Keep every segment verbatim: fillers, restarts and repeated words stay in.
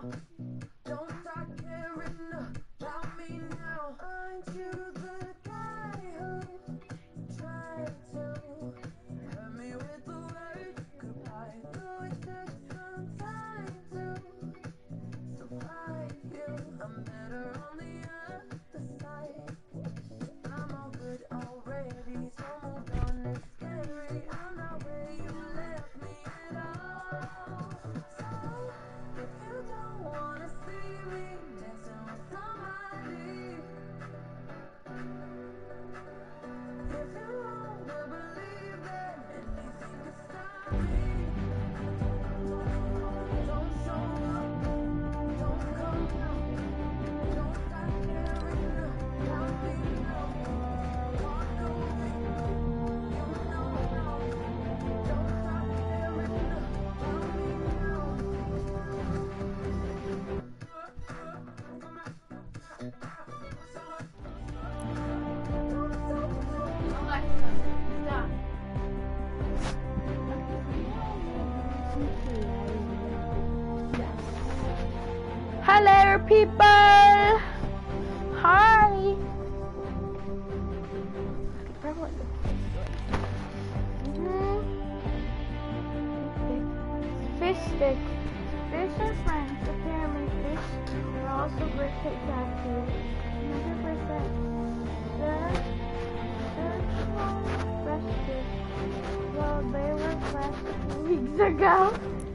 Hello, people. Hi. Mm-hmm. Fish stick. Fish are friends. The pyramid fish are also great pickaxes. one hundred percent. The search rested. Well, they were last a few weeks ago.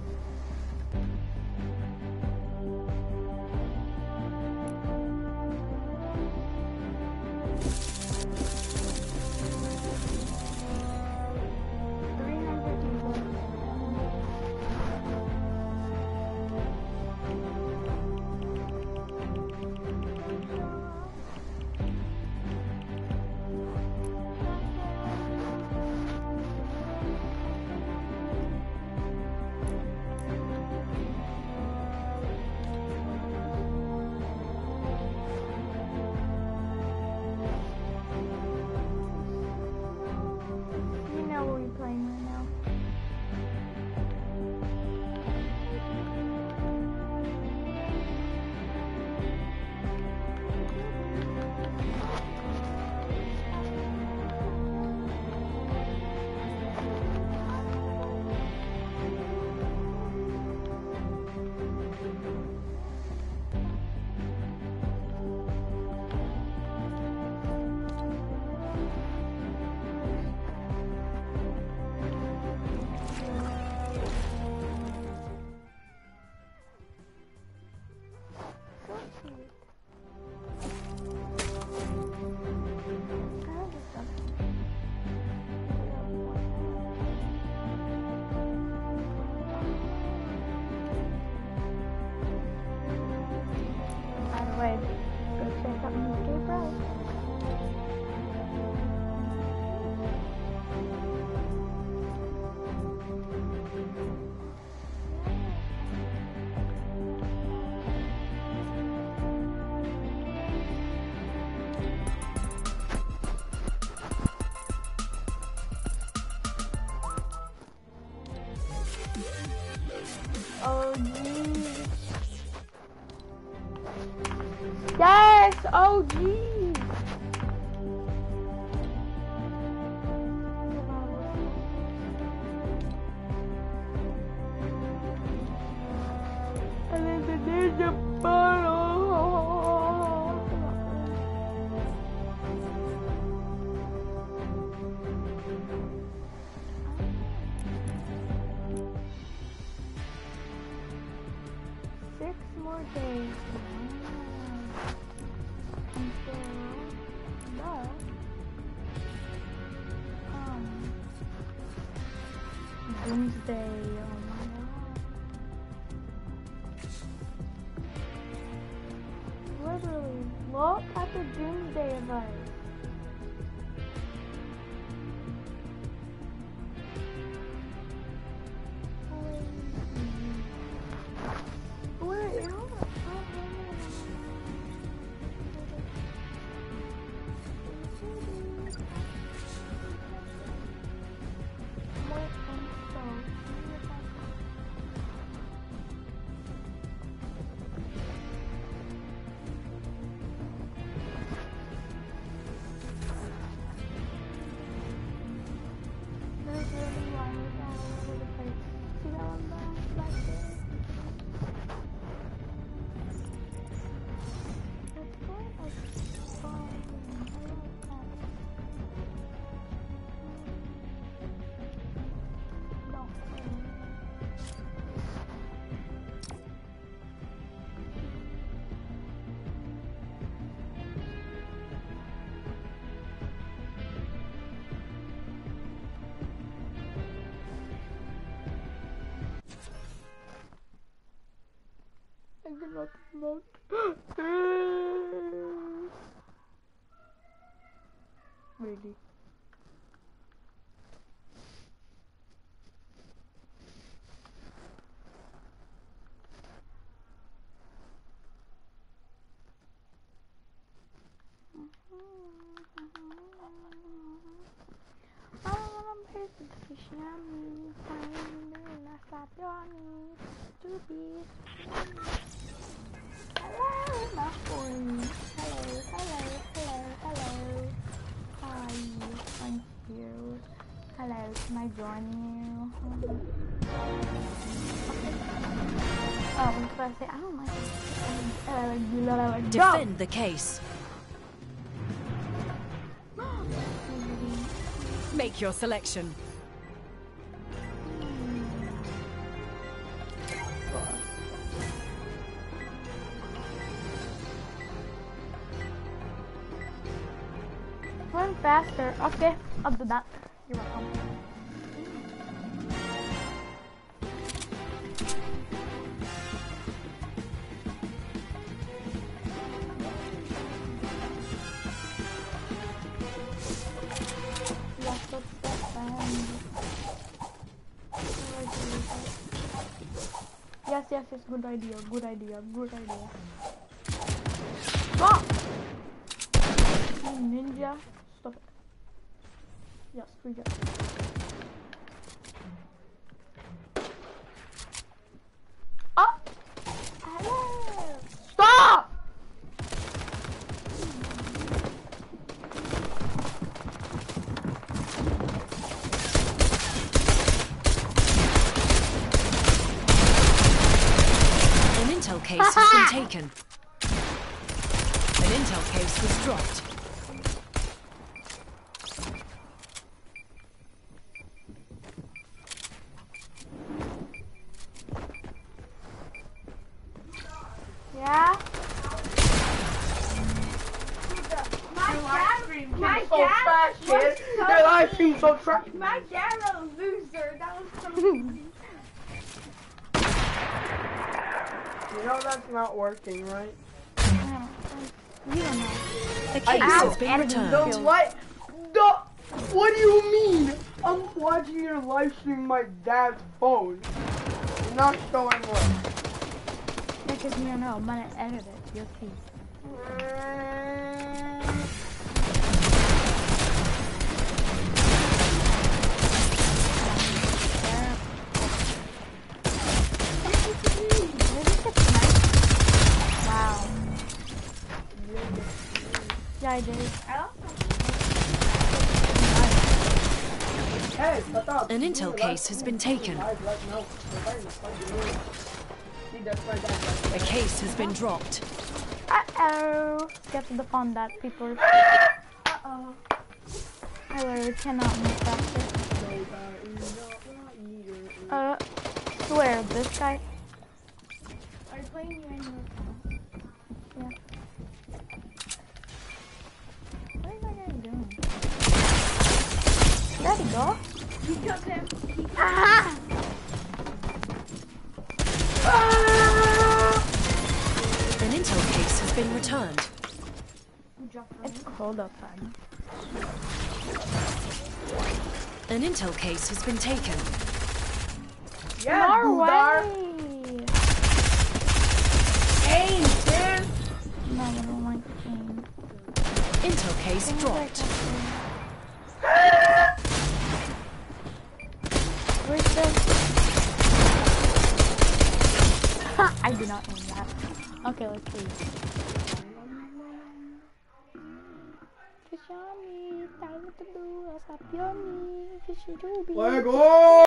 Oh, geez. Yes! Oh, geez! And then the ninja bottle. Six more days. Until the um Doomsday. Oh my god. Literally, look at the Doomsday event. not emote. Really? Hello, my friend. Hello, hello, hello, hello. Hi, thank you. Hello, can I join you? Okay. Oh, I was about to say, I don't like it. Defend the case. Make your selection. Run faster. Okay, I'll do that. You're welcome. Yes, yes, yes, good idea, good idea, good idea. Stop! You ninja, stop it. Yes, we go. Oh! Hello! Stop! An intel case has been taken. An intel case was dropped. Yeah? My live stream my so dad trash, was kid. so Your live stream so trash. My dad a loser. That was so You know that's not working, right? You don't know. The case I has do. been returned. The light. The. What do you mean? I'm watching your live stream on my dad's phone. It's not showing what. Yeah, because you don't know. I'm gonna edit it. You'll see. Wow. Yeah, I did. Hey, shut up. An intel case has been taken. A case has been dropped. Uh-oh. Get to defend that, people. Uh-oh. I literally cannot move faster. Uh, swear, this guy. Are you playing you in your Yeah. What is that guy doing? There we go. You killed him. Ah! An intel case has been returned. It's cold outside. An intel case has been taken. Yeah, Norway! Aim, man. No, I don't like the game. Intel case dropped. Where's the... I did not aim that. Okay, let's see. Fishy, time to do a sapioni, fishy doobie. Let go.